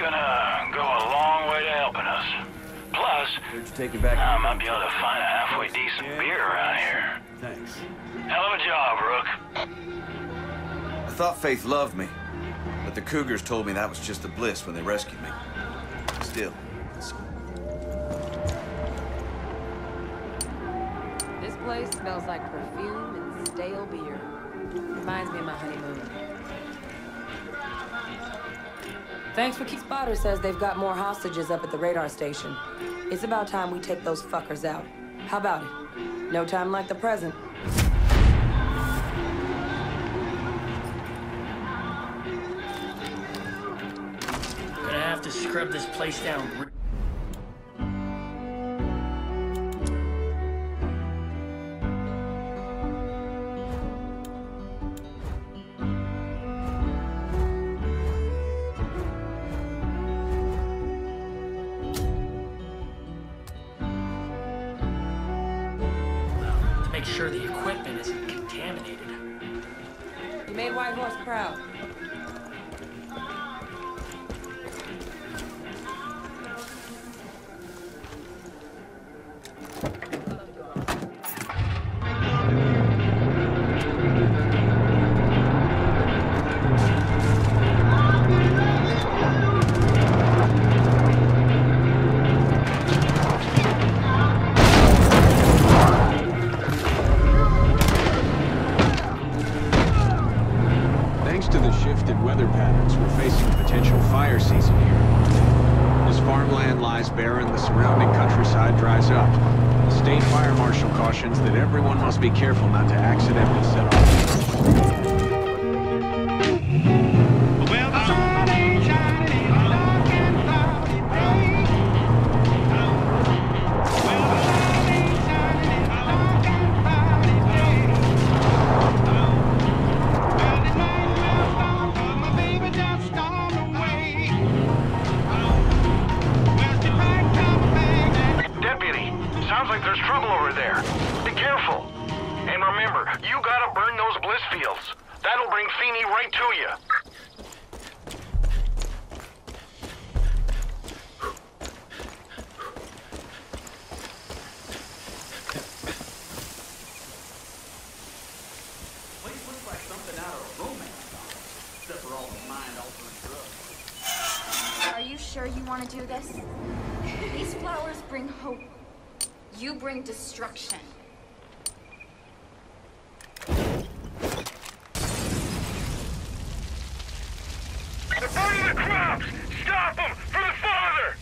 gonna go a long way to helping us. Plus, Take it back. I might be able to find a halfway decent beer around here. Thanks. Hell of a job, Rook. I thought Faith loved me, but the Cougars told me that was just a bliss when they rescued me. Still. This place smells like perfume and stale beer. Reminds me of my honeymoon. Thanks for Spotter says they've got more hostages up at the radar station. It's about time we take those fuckers out. How about it? No time like the present. Gonna have to scrub this place down. Make sure the equipment isn't contaminated. You made White Horse proud. Weather patterns, we're facing a potential fire season here. As farmland lies barren, the surrounding countryside dries up. The state fire marshal cautions that everyone must be careful not to accidentally set off. Sounds like there's trouble over there. Be careful. And remember, you gotta burn those bliss fields. That'll bring Feeney right to you. Place looks like something out of a romance novel, except for all the mind-altering drugs. Are you sure you want to do this? These flowers bring hope. You bring destruction. They're burning the crops! Stop them! For the father!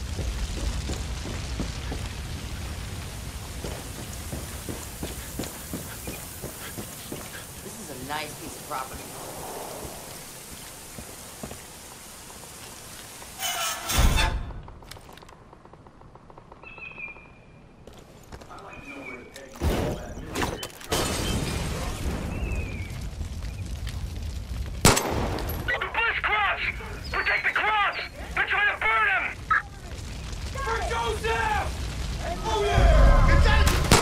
This is a nice piece of property. Protect the crops! They're trying to burn them! For Joseph! Oh yeah! It's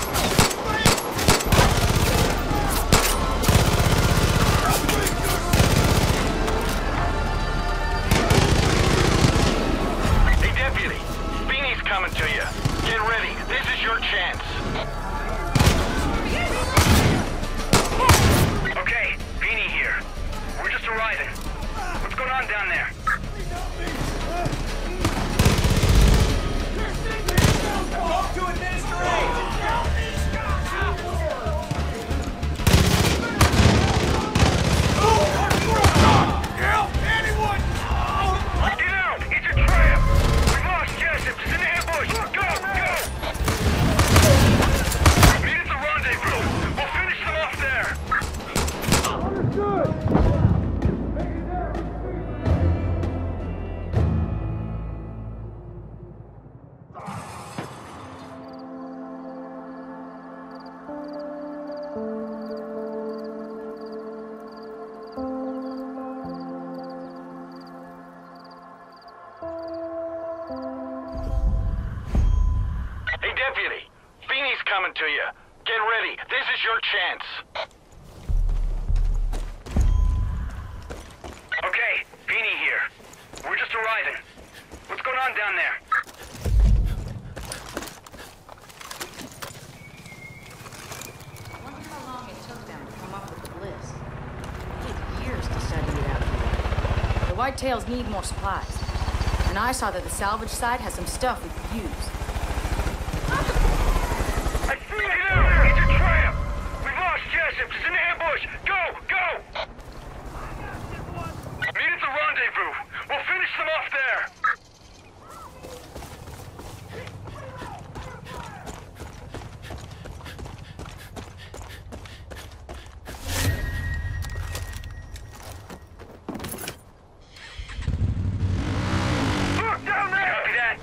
Hey, deputy. Feeney's coming to you. Get ready. This is your chance. Okay, Feeney here. We're just arriving. What's going on down there? Talk to Administrator Aid! Help! Anyone! Get out! It's a trap! We lost Jessup! It's in the ambush! Go! Go! Meet at the rendezvous! We'll finish them off there! Understood! Hey, deputy. Feeney's coming to you. Get ready. This is your chance. Okay, Feeney here. We're just arriving. Whitetails need more supplies. And I saw that the salvage site has some stuff we could use. I see it now! It's a trap! We've lost Jessup! It's an ambush! Go! Go! Meet at the rendezvous! We'll finish them off there! Look down there! Copy that!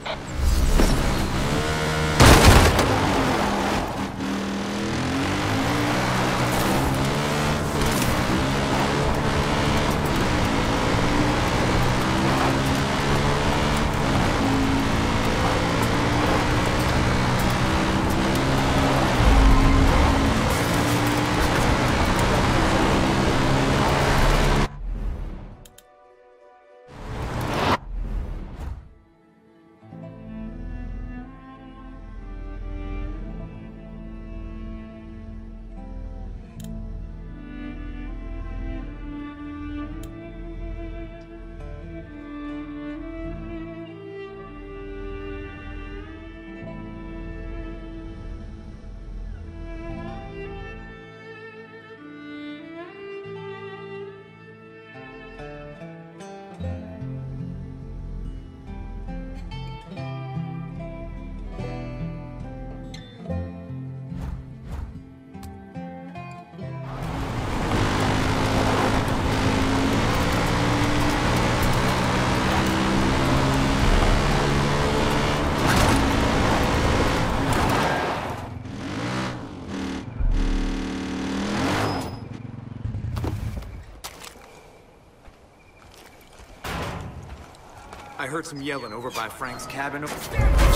I heard some yelling over by Frank's cabin.